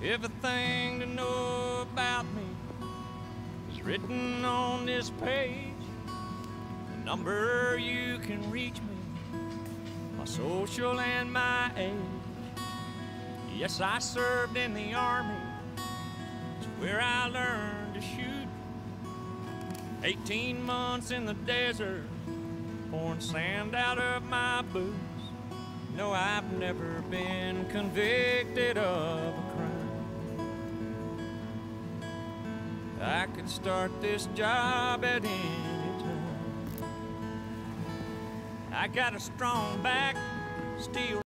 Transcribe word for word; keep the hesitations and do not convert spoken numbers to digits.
Everything to know about me is written on this page. The number you can reach me, my social and my age. Yes, I served in the Army. It's where I learned to shoot. eighteen months in the desert, pouring sand out of my boots. No, I've never been convicted of a crime. I could start this job at any time. I got a strong back, steel